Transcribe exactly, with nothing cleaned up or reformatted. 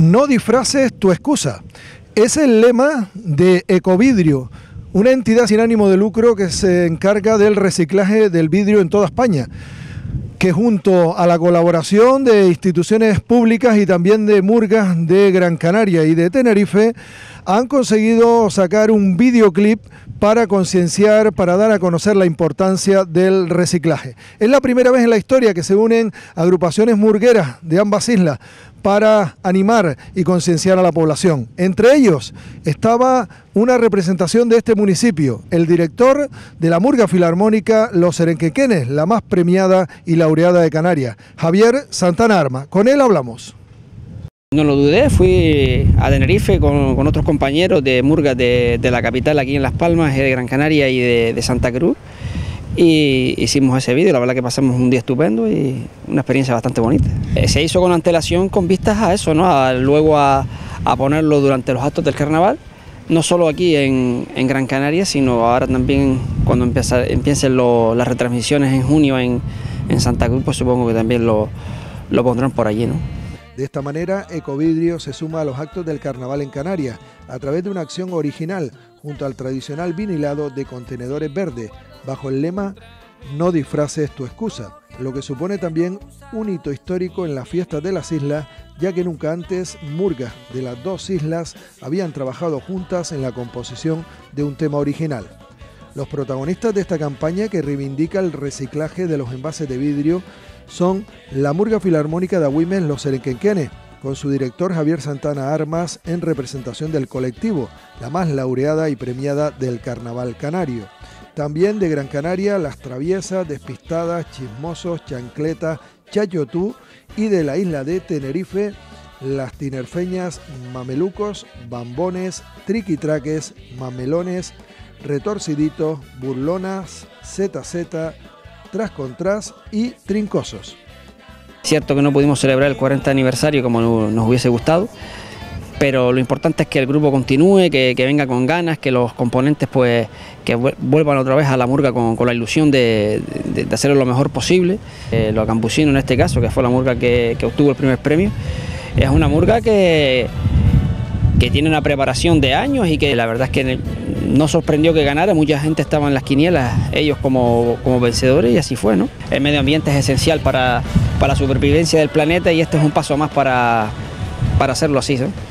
No disfraces tu excusa. Es el lema de Ecovidrio, una entidad sin ánimo de lucro que se encarga del reciclaje del vidrio en toda España, que junto a la colaboración de instituciones públicas y también de murgas de Gran Canaria y de Tenerife, han conseguido sacar un videoclip para concienciar, para dar a conocer la importancia del reciclaje. Es la primera vez en la historia que se unen agrupaciones murgueras de ambas islas para animar y concienciar a la población. Entre ellos estaba una representación de este municipio, el director de la Murga Filarmónica Los Serenquequenes, la más premiada y laureada de Canarias, Javier Santana Armas. Con él hablamos. No lo dudé, fui a Tenerife con, con otros compañeros de murgas de, de la capital aquí en Las Palmas, de Gran Canaria y de, de Santa Cruz, y hicimos ese vídeo. La verdad que pasamos un día estupendo y una experiencia bastante bonita. Eh, se hizo con antelación con vistas a eso, ¿no? A, luego a, a ponerlo durante los actos del carnaval, no solo aquí en, en Gran Canaria, sino ahora también cuando empieza, empiecen lo, las retransmisiones en junio en, en Santa Cruz, pues supongo que también lo, lo pondrán por allí, ¿no? De esta manera, Ecovidrio se suma a los actos del carnaval en Canarias a través de una acción original junto al tradicional vinilado de contenedores verdes, bajo el lema "No disfraces tu excusa", lo que supone también un hito histórico en las fiestas de las islas, ya que nunca antes murgas de las dos islas habían trabajado juntas en la composición de un tema original. Los protagonistas de esta campaña, que reivindica el reciclaje de los envases de vidrio, son la Murga Filarmónica de Agüimes Los Serenquequenes, con su director Javier Santana Armas en representación del colectivo, la más laureada y premiada del carnaval canario. También de Gran Canaria, Las Traviesas, Despistadas, Chismosos, Chancletas, Chayotú, y de la isla de Tenerife, Las Tinerfeñas, Mamelucos, Bambones, Triquitraques, Mamelones, Retorciditos, Burlonas, Zeta Zeta, Tras con Tras y Trincosos. Cierto que no pudimos celebrar el cuarenta aniversario como nos hubiese gustado, pero lo importante es que el grupo continúe, que, que venga con ganas, que los componentes pues que vuelvan otra vez a la murga con, con la ilusión de, de, de hacerlo lo mejor posible. Eh, los Campusinos en este caso, que fue la murga que, que obtuvo el primer premio, es una murga que, que tiene una preparación de años y que la verdad es que no sorprendió que ganara. Mucha gente estaba en las quinielas, ellos como, como vencedores, y así fue, ¿no? El medio ambiente es esencial para, para la supervivencia del planeta y este es un paso más para, para hacerlo así, ¿no?